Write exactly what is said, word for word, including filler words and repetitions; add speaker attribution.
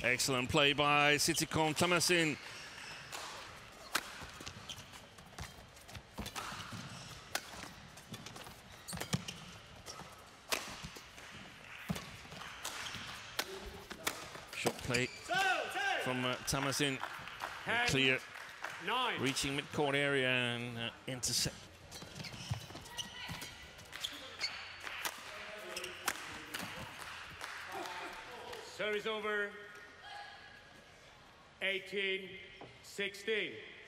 Speaker 1: Excellent play by Sitikon Tamasin. Shot play from uh, Tamasin. Clear,
Speaker 2: nine.
Speaker 1: Reaching mid-court area and uh, intercept.
Speaker 2: Service over. eighteen sixteen.